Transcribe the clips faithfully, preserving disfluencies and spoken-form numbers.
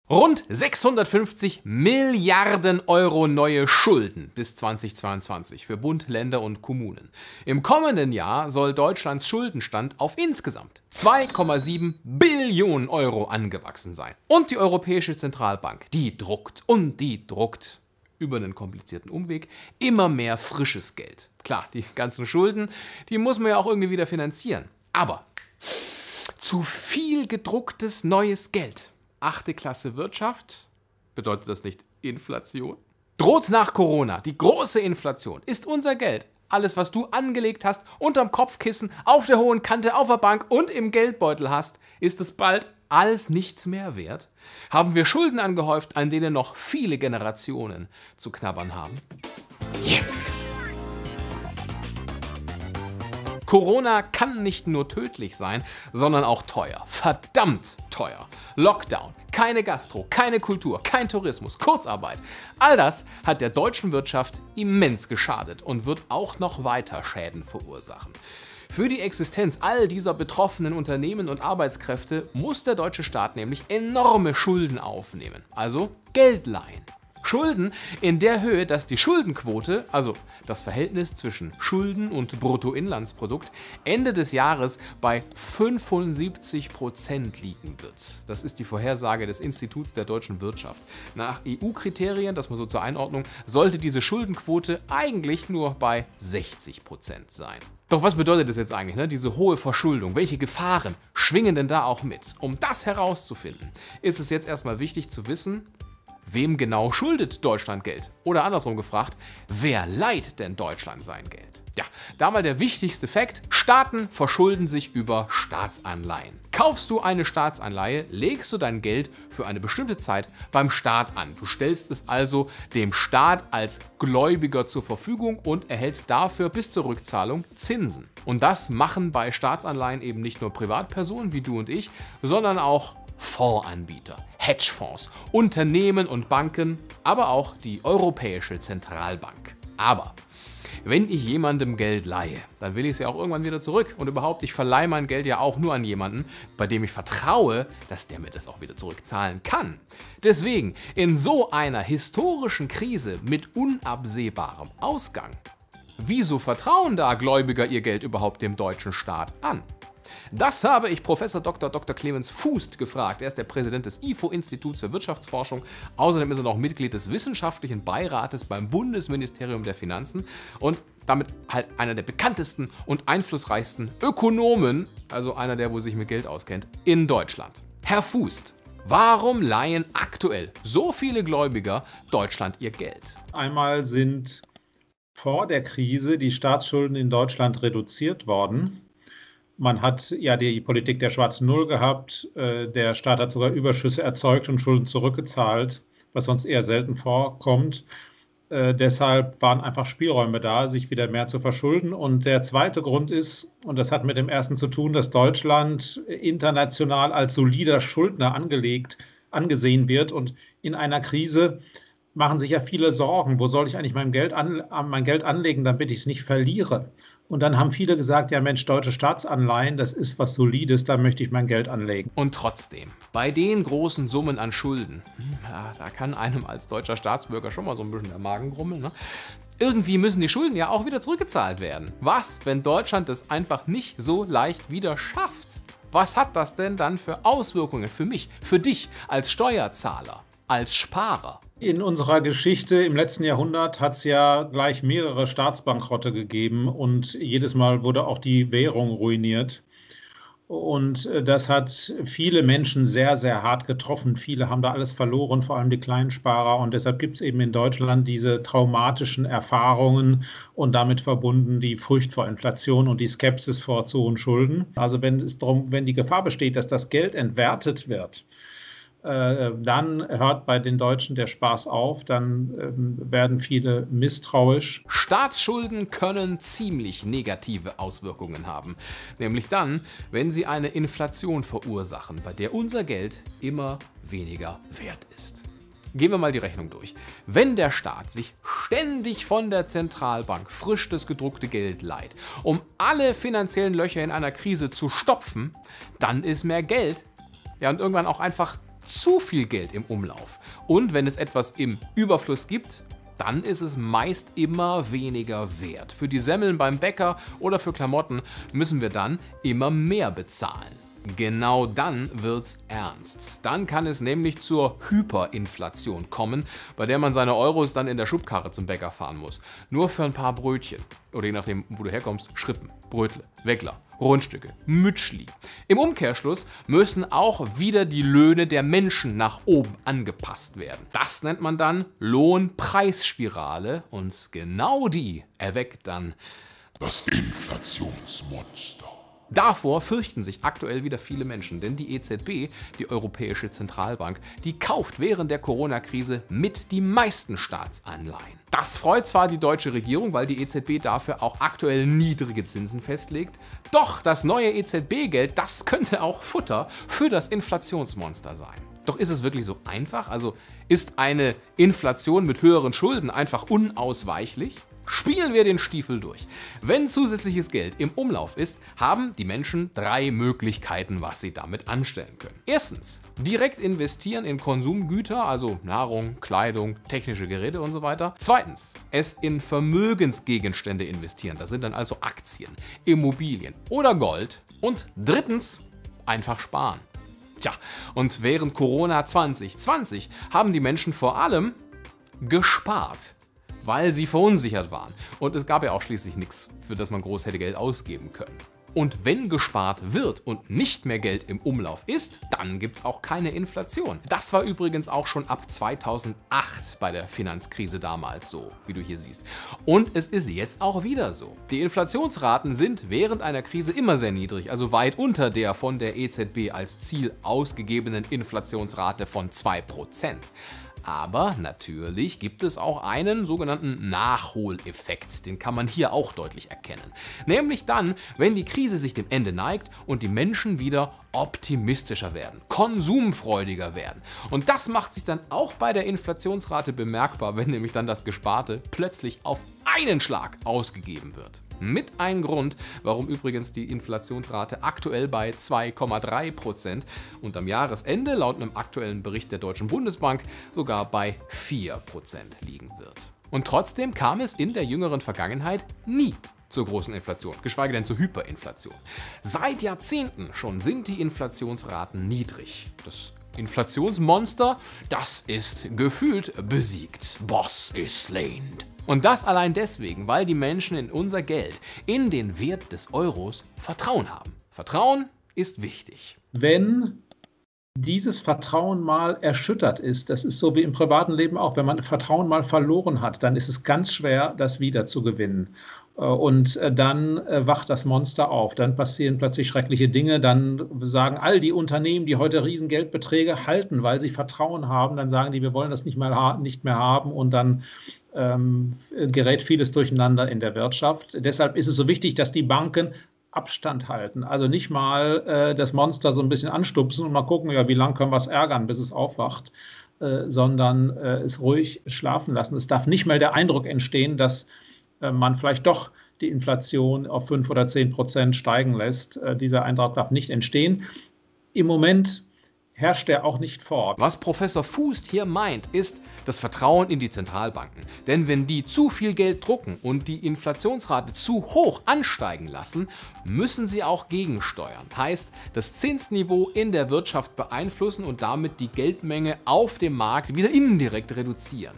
Rund sechshundertfünfzig Milliarden Euro neue Schulden bis zweitausendzweiundzwanzig für Bund, Länder und Kommunen. Im kommenden Jahr soll Deutschlands Schuldenstand auf insgesamt zwei Komma sieben Billionen Euro angewachsen sein. Und die Europäische Zentralbank, die druckt und die druckt über einen komplizierten Umweg immer mehr frisches Geld. Klar, die ganzen Schulden, die muss man ja auch irgendwie wieder finanzieren. Aber zu viel gedrucktes neues Geld. Achte Klasse Wirtschaft, bedeutet das nicht Inflation? Droht nach Corona die große Inflation, ist unser Geld, alles was du angelegt hast, unterm Kopfkissen, auf der hohen Kante, auf der Bank und im Geldbeutel hast, ist es bald alles nichts mehr wert? Haben wir Schulden angehäuft, an denen noch viele Generationen zu knabbern haben? Jetzt! Corona kann nicht nur tödlich sein, sondern auch teuer. Verdammt teuer. Lockdown, keine Gastro, keine Kultur, kein Tourismus, Kurzarbeit. All das hat der deutschen Wirtschaft immens geschadet und wird auch noch weiter Schäden verursachen. Für die Existenz all dieser betroffenen Unternehmen und Arbeitskräfte muss der deutsche Staat nämlich enorme Schulden aufnehmen, also Geld leihen. Schulden in der Höhe, dass die Schuldenquote, also das Verhältnis zwischen Schulden und Bruttoinlandsprodukt, Ende des Jahres bei fünfundsiebzig Prozent liegen wird. Das ist die Vorhersage des Instituts der deutschen Wirtschaft. Nach E U-Kriterien, das mal so zur Einordnung, sollte diese Schuldenquote eigentlich nur bei sechzig Prozent sein. Doch was bedeutet das jetzt eigentlich, ne? Diese hohe Verschuldung? Welche Gefahren schwingen denn da auch mit? Um das herauszufinden, ist es jetzt erstmal wichtig zu wissen, wem genau schuldet Deutschland Geld? Oder andersrum gefragt, wer leiht denn Deutschland sein Geld? Ja, da mal der wichtigste Fakt: Staaten verschulden sich über Staatsanleihen. Kaufst du eine Staatsanleihe, legst du dein Geld für eine bestimmte Zeit beim Staat an. Du stellst es also dem Staat als Gläubiger zur Verfügung und erhältst dafür bis zur Rückzahlung Zinsen. Und das machen bei Staatsanleihen eben nicht nur Privatpersonen wie du und ich, sondern auch Fondsanbieter, Hedgefonds, Unternehmen und Banken, aber auch die Europäische Zentralbank. Aber wenn ich jemandem Geld leihe, dann will ich es ja auch irgendwann wieder zurück. Und überhaupt, ich verleihe mein Geld ja auch nur an jemanden, bei dem ich vertraue, dass der mir das auch wieder zurückzahlen kann. Deswegen, in so einer historischen Krise mit unabsehbarem Ausgang, wieso vertrauen da Gläubiger ihr Geld überhaupt dem deutschen Staat an? Das habe ich Professor Doktor Doktor Clemens Fußt gefragt. Er ist der Präsident des I F O-Instituts für Wirtschaftsforschung. Außerdem ist er noch Mitglied des Wissenschaftlichen Beirates beim Bundesministerium der Finanzen und damit halt einer der bekanntesten und einflussreichsten Ökonomen, also einer der, wo sich mit Geld auskennt, in Deutschland. Herr Fußt, warum leihen aktuell so viele Gläubiger Deutschland ihr Geld? Einmal sind vor der Krise die Staatsschulden in Deutschland reduziert worden. Man hat ja die Politik der schwarzen Null gehabt. Der Staat hat sogar Überschüsse erzeugt und Schulden zurückgezahlt, was sonst eher selten vorkommt. Äh, deshalb waren einfach Spielräume da, sich wieder mehr zu verschulden. Und der zweite Grund ist, und das hat mit dem ersten zu tun, dass Deutschland international als solider Schuldner angelegt, angesehen wird. Und in einer Krise machen sich ja viele Sorgen, wo soll ich eigentlich mein Geld, an, mein Geld anlegen, damit ich es nicht verliere. Und dann haben viele gesagt, ja Mensch, deutsche Staatsanleihen, das ist was Solides, da möchte ich mein Geld anlegen. Und trotzdem, bei den großen Summen an Schulden, ja, da kann einem als deutscher Staatsbürger schon mal so ein bisschen der Magen grummeln, ne? Irgendwie müssen die Schulden ja auch wieder zurückgezahlt werden. Was, wenn Deutschland das einfach nicht so leicht wieder schafft? Was hat das denn dann für Auswirkungen für mich, für dich als Steuerzahler, als Sparer? In unserer Geschichte im letzten Jahrhundert hat es ja gleich mehrere Staatsbankrotte gegeben und jedes Mal wurde auch die Währung ruiniert. Und das hat viele Menschen sehr, sehr hart getroffen. Viele haben da alles verloren, vor allem die Kleinsparer. Und deshalb gibt es eben in Deutschland diese traumatischen Erfahrungen und damit verbunden die Furcht vor Inflation und die Skepsis vor zu hohen Schulden. Also wenn es darum, wenn die Gefahr besteht, dass das Geld entwertet wird, dann hört bei den Deutschen der Spaß auf, dann werden viele misstrauisch. Staatsschulden können ziemlich negative Auswirkungen haben. Nämlich dann, wenn sie eine Inflation verursachen, bei der unser Geld immer weniger wert ist. Gehen wir mal die Rechnung durch. Wenn der Staat sich ständig von der Zentralbank frisch das gedruckte Geld leiht, um alle finanziellen Löcher in einer Krise zu stopfen, dann ist mehr Geld, ja, und irgendwann auch einfach zu viel Geld im Umlauf. Und wenn es etwas im Überfluss gibt, dann ist es meist immer weniger wert. Für die Semmeln beim Bäcker oder für Klamotten müssen wir dann immer mehr bezahlen. Genau dann wird's ernst. Dann kann es nämlich zur Hyperinflation kommen, bei der man seine Euros dann in der Schubkarre zum Bäcker fahren muss. Nur für ein paar Brötchen. Oder je nachdem, wo du herkommst, Schrippen, Brötle, Weckler, Rundstücke, Mütschli. Im Umkehrschluss müssen auch wieder die Löhne der Menschen nach oben angepasst werden. Das nennt man dann Lohnpreisspirale und genau die erweckt dann das Inflationsmonster. Davor fürchten sich aktuell wieder viele Menschen, denn die E Z B, die Europäische Zentralbank, die kauft während der Corona-Krise mit die meisten Staatsanleihen. Das freut zwar die deutsche Regierung, weil die E Z B dafür auch aktuell niedrige Zinsen festlegt, doch das neue E Z B-Geld, das könnte auch Futter für das Inflationsmonster sein. Doch ist es wirklich so einfach? Also ist eine Inflation mit höheren Schulden einfach unausweichlich? Spielen wir den Stiefel durch. Wenn zusätzliches Geld im Umlauf ist, haben die Menschen drei Möglichkeiten, was sie damit anstellen können. Erstens, direkt investieren in Konsumgüter, also Nahrung, Kleidung, technische Geräte und so weiter. Zweitens, es in Vermögensgegenstände investieren. Das sind dann also Aktien, Immobilien oder Gold. Und drittens, einfach sparen. Tja, und während Corona zwanzig zwanzig haben die Menschen vor allem gespart, weil sie verunsichert waren. Und es gab ja auch schließlich nichts, für das man groß hätte Geld ausgeben können. Und wenn gespart wird und nicht mehr Geld im Umlauf ist, dann gibt es auch keine Inflation. Das war übrigens auch schon ab zweitausendacht bei der Finanzkrise damals so, wie du hier siehst. Und es ist jetzt auch wieder so. Die Inflationsraten sind während einer Krise immer sehr niedrig, also weit unter der von der E Z B als Ziel ausgegebenen Inflationsrate von zwei Prozent. Aber natürlich gibt es auch einen sogenannten Nachholeffekt, den kann man hier auch deutlich erkennen. Nämlich dann, wenn die Krise sich dem Ende neigt und die Menschen wieder optimistischer werden, konsumfreudiger werden. Und das macht sich dann auch bei der Inflationsrate bemerkbar, wenn nämlich dann das Gesparte plötzlich auf einen Schlag ausgegeben wird. Mit ein Grund, warum übrigens die Inflationsrate aktuell bei zwei Komma drei Prozent und am Jahresende laut einem aktuellen Bericht der Deutschen Bundesbank sogar bei vier Prozent liegen wird. Und trotzdem kam es in der jüngeren Vergangenheit nie zur großen Inflation, geschweige denn zur Hyperinflation. Seit Jahrzehnten schon sind die Inflationsraten niedrig. Das Inflationsmonster, das ist gefühlt besiegt. Boss is slain. Und das allein deswegen, weil die Menschen in unser Geld, in den Wert des Euros Vertrauen haben. Vertrauen ist wichtig. Wenn dieses Vertrauen mal erschüttert ist, das ist so wie im privaten Leben auch, wenn man Vertrauen mal verloren hat, dann ist es ganz schwer, das wieder zu gewinnen. Und dann wacht das Monster auf, dann passieren plötzlich schreckliche Dinge, dann sagen all die Unternehmen, die heute Riesengeldbeträge halten, weil sie Vertrauen haben, dann sagen die, wir wollen das nicht mehr, nicht mehr haben und dann ähm, gerät vieles durcheinander in der Wirtschaft. Deshalb ist es so wichtig, dass die Banken Abstand halten, also nicht mal äh, das Monster so ein bisschen anstupsen und mal gucken, ja, wie lange können wir es ärgern, bis es aufwacht, äh, sondern äh, es ruhig schlafen lassen. Es darf nicht mal der Eindruck entstehen, dass man vielleicht doch die Inflation auf fünf oder zehn Prozent steigen lässt. Dieser Eindruck darf nicht entstehen. Im Moment herrscht er auch nicht vor. Was Professor Fuest hier meint, ist das Vertrauen in die Zentralbanken. Denn wenn die zu viel Geld drucken und die Inflationsrate zu hoch ansteigen lassen, müssen sie auch gegensteuern. Heißt, das Zinsniveau in der Wirtschaft beeinflussen und damit die Geldmenge auf dem Markt wieder indirekt reduzieren.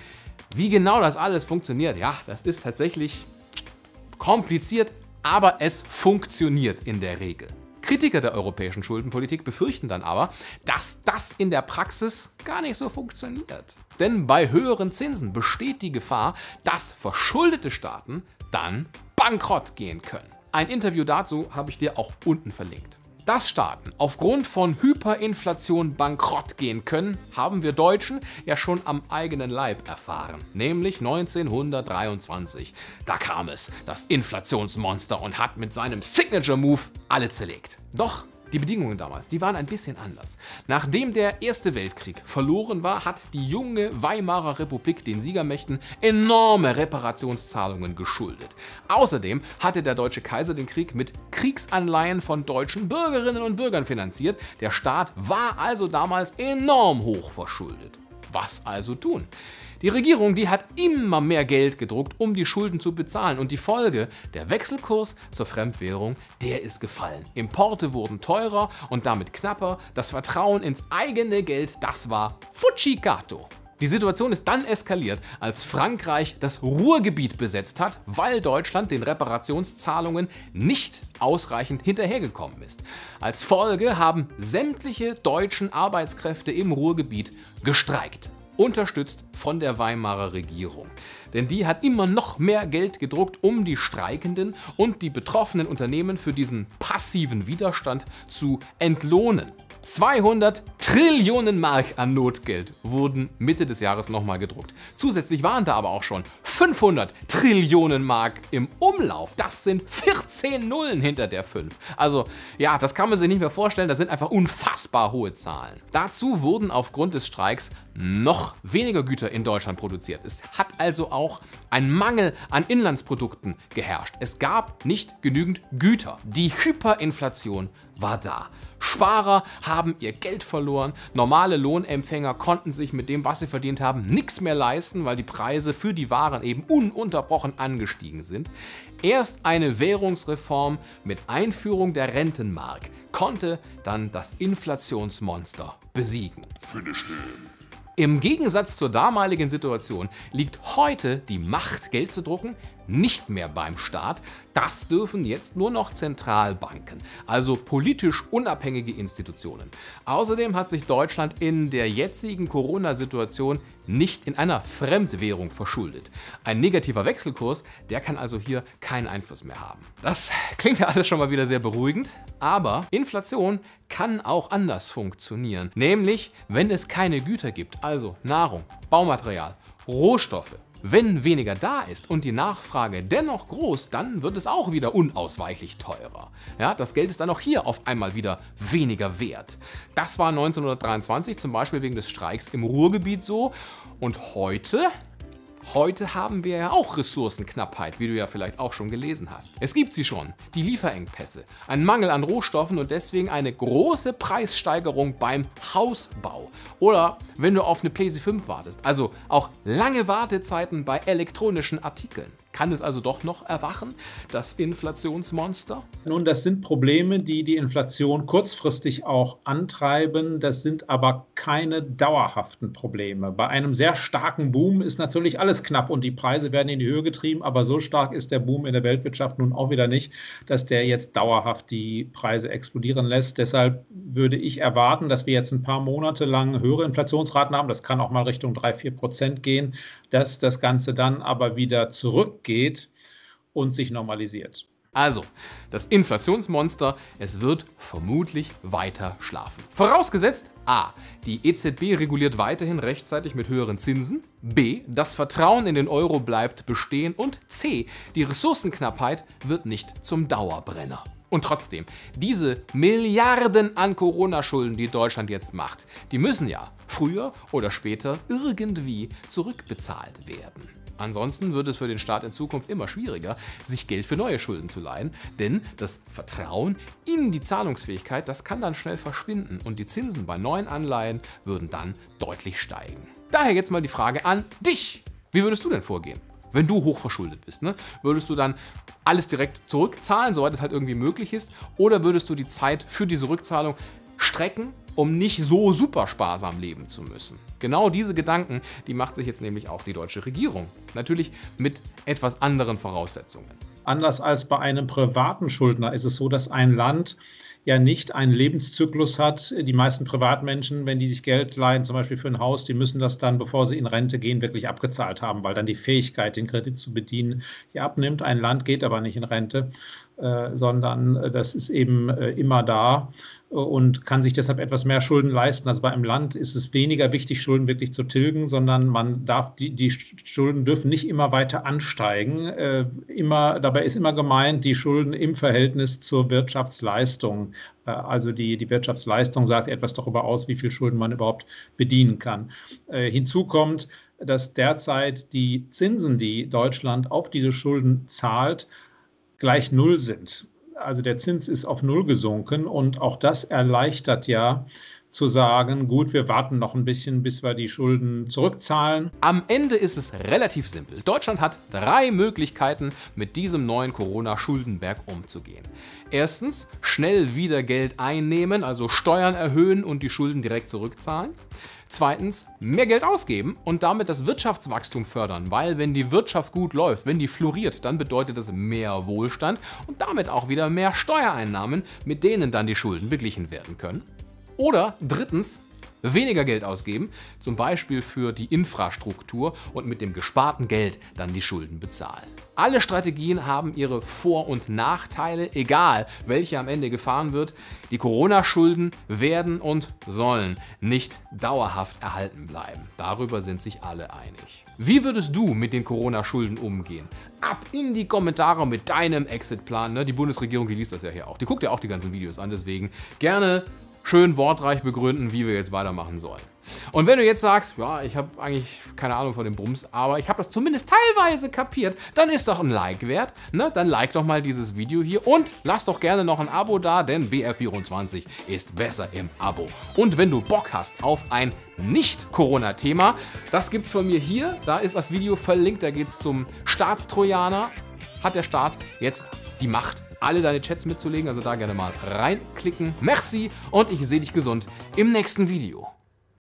Wie genau das alles funktioniert, ja, das ist tatsächlich kompliziert, aber es funktioniert in der Regel. Kritiker der europäischen Schuldenpolitik befürchten dann aber, dass das in der Praxis gar nicht so funktioniert. Denn bei höheren Zinsen besteht die Gefahr, dass verschuldete Staaten dann bankrott gehen können. Ein Interview dazu habe ich dir auch unten verlinkt. Dass Staaten aufgrund von Hyperinflation bankrott gehen können, haben wir Deutschen ja schon am eigenen Leib erfahren. Nämlich neunzehnhundertdreiundzwanzig. Da kam es, das Inflationsmonster, und hat mit seinem Signature Move alle zerlegt. Doch Die Bedingungen damals, die waren ein bisschen anders. Nachdem der Erste Weltkrieg verloren war, hat die junge Weimarer Republik den Siegermächten enorme Reparationszahlungen geschuldet. Außerdem hatte der deutsche Kaiser den Krieg mit Kriegsanleihen von deutschen Bürgerinnen und Bürgern finanziert. Der Staat war also damals enorm hoch verschuldet. Was also tun? Die Regierung, die hat immer mehr Geld gedruckt, um die Schulden zu bezahlen. Und die Folge, der Wechselkurs zur Fremdwährung, der ist gefallen. Importe wurden teurer und damit knapper. Das Vertrauen ins eigene Geld, das war Fucikato. Die Situation ist dann eskaliert, als Frankreich das Ruhrgebiet besetzt hat, weil Deutschland den Reparationszahlungen nicht ausreichend hinterhergekommen ist. Als Folge haben sämtliche deutschen Arbeitskräfte im Ruhrgebiet gestreikt. Unterstützt von der Weimarer Regierung. Denn die hat immer noch mehr Geld gedruckt, um die Streikenden und die betroffenen Unternehmen für diesen passiven Widerstand zu entlohnen. zweihundert Trillionen Mark an Notgeld wurden Mitte des Jahres nochmal gedruckt. Zusätzlich waren da aber auch schon fünfhundert Trillionen Mark im Umlauf. Das sind vierzehn Nullen hinter der fünf. Also ja, das kann man sich nicht mehr vorstellen, das sind einfach unfassbar hohe Zahlen. Dazu wurden aufgrund des Streiks noch weniger Güter in Deutschland produziert. Es hat also auch ein Mangel an Inlandsprodukten geherrscht. Es gab nicht genügend Güter. Die Hyperinflation war da. Sparer haben ihr Geld verloren, normale Lohnempfänger konnten sich mit dem, was sie verdient haben, nichts mehr leisten, weil die Preise für die Waren eben ununterbrochen angestiegen sind. Erst eine Währungsreform mit Einführung der Rentenmark konnte dann das Inflationsmonster besiegen. Finish him. Im Gegensatz zur damaligen Situation liegt heute die Macht, Geld zu drucken, nicht mehr beim Staat. Das dürfen jetzt nur noch Zentralbanken, also politisch unabhängige Institutionen. Außerdem hat sich Deutschland in der jetzigen Corona-Situation nicht in einer Fremdwährung verschuldet. Ein negativer Wechselkurs, der kann also hier keinen Einfluss mehr haben. Das klingt ja alles schon mal wieder sehr beruhigend, aber Inflation kann auch anders funktionieren. Nämlich, wenn es keine Güter gibt, also Nahrung, Baumaterial, Rohstoffe. Wenn weniger da ist und die Nachfrage dennoch groß, dann wird es auch wieder unausweichlich teurer. Ja, das Geld ist dann auch hier auf einmal wieder weniger wert. Das war neunzehnhundertdreiundzwanzig zum Beispiel wegen des Streiks im Ruhrgebiet so. Und heute? Heute haben wir ja auch Ressourcenknappheit, wie du ja vielleicht auch schon gelesen hast. Es gibt sie schon, die Lieferengpässe, ein Mangel an Rohstoffen und deswegen eine große Preissteigerung beim Hausbau. Oder wenn du auf eine PlayStation fünf wartest, also auch lange Wartezeiten bei elektronischen Artikeln. Kann es also doch noch erwachen, das Inflationsmonster? Nun, das sind Probleme, die die Inflation kurzfristig auch antreiben. Das sind aber keine dauerhaften Probleme. Bei einem sehr starken Boom ist natürlich alles knapp und die Preise werden in die Höhe getrieben. Aber so stark ist der Boom in der Weltwirtschaft nun auch wieder nicht, dass der jetzt dauerhaft die Preise explodieren lässt. Deshalb würde ich erwarten, dass wir jetzt ein paar Monate lang höhere Inflationsraten haben. Das kann auch mal Richtung drei, vier Prozent gehen, dass das Ganze dann aber wieder zurückgeht und sich normalisiert. Also, das Inflationsmonster, es wird vermutlich weiter schlafen. Vorausgesetzt, a. Die E Z B reguliert weiterhin rechtzeitig mit höheren Zinsen, b. Das Vertrauen in den Euro bleibt bestehen und c. Die Ressourcenknappheit wird nicht zum Dauerbrenner. Und trotzdem, diese Milliarden an Corona-Schulden, die Deutschland jetzt macht, die müssen ja früher oder später irgendwie zurückbezahlt werden. Ansonsten wird es für den Staat in Zukunft immer schwieriger, sich Geld für neue Schulden zu leihen, denn das Vertrauen in die Zahlungsfähigkeit, das kann dann schnell verschwinden und die Zinsen bei neuen Anleihen würden dann deutlich steigen. Daher jetzt mal die Frage an dich. Wie würdest du denn vorgehen? Wenn du hochverschuldet bist, ne? Würdest du dann alles direkt zurückzahlen, soweit es halt irgendwie möglich ist, oder würdest du die Zeit für diese Rückzahlung strecken, um nicht so super sparsam leben zu müssen? Genau diese Gedanken, die macht sich jetzt nämlich auch die deutsche Regierung. Natürlich mit etwas anderen Voraussetzungen. Anders als bei einem privaten Schuldner ist es so, dass ein Land ja nicht einen Lebenszyklus hat. Die meisten Privatmenschen, wenn die sich Geld leihen, zum Beispiel für ein Haus, die müssen das dann, bevor sie in Rente gehen, wirklich abgezahlt haben, weil dann die Fähigkeit, den Kredit zu bedienen, hier abnimmt. Ein Land geht aber nicht in Rente, äh, sondern das ist eben äh, immer da und kann sich deshalb etwas mehr Schulden leisten. Also bei einem Land ist es weniger wichtig, Schulden wirklich zu tilgen, sondern man darf die, die Schulden dürfen nicht immer weiter ansteigen. Äh, immer, dabei ist immer gemeint, die Schulden im Verhältnis zur Wirtschaftsleistung. Äh, also die, die Wirtschaftsleistung sagt etwas darüber aus, wie viel Schulden man überhaupt bedienen kann. Äh, hinzu kommt, dass derzeit die Zinsen, die Deutschland auf diese Schulden zahlt, gleich null sind. Also der Zins ist auf null gesunken und auch das erleichtert ja zu sagen, gut, wir warten noch ein bisschen, bis wir die Schulden zurückzahlen. Am Ende ist es relativ simpel. Deutschland hat drei Möglichkeiten, mit diesem neuen Corona-Schuldenberg umzugehen. Erstens, schnell wieder Geld einnehmen, also Steuern erhöhen und die Schulden direkt zurückzahlen. Zweitens, mehr Geld ausgeben und damit das Wirtschaftswachstum fördern, weil wenn die Wirtschaft gut läuft, wenn die floriert, dann bedeutet das mehr Wohlstand und damit auch wieder mehr Steuereinnahmen, mit denen dann die Schulden beglichen werden können. Oder drittens, weniger Geld ausgeben, zum Beispiel für die Infrastruktur und mit dem gesparten Geld dann die Schulden bezahlen. Alle Strategien haben ihre Vor- und Nachteile, egal welche am Ende gefahren wird. Die Corona-Schulden werden und sollen nicht dauerhaft erhalten bleiben. Darüber sind sich alle einig. Wie würdest du mit den Corona-Schulden umgehen? Ab in die Kommentare mit deinem Exit-Plan. Ne? Die Bundesregierung, die liest das ja hier auch. Die guckt ja auch die ganzen Videos an, deswegen gerne schön wortreich begründen, wie wir jetzt weitermachen sollen. Und wenn du jetzt sagst, ja, ich habe eigentlich keine Ahnung von dem Bums, aber ich habe das zumindest teilweise kapiert, dann ist doch ein Like wert. Ne? Dann like doch mal dieses Video hier und lass doch gerne noch ein Abo da, denn B R vierundzwanzig ist besser im Abo. Und wenn du Bock hast auf ein Nicht-Corona-Thema, das gibt's von mir hier. Da ist das Video verlinkt, da geht's zum Staatstrojaner. Hat der Staat jetzt die Macht, alle deine Chats mitzulegen, also da gerne mal reinklicken. Merci und ich sehe dich gesund im nächsten Video.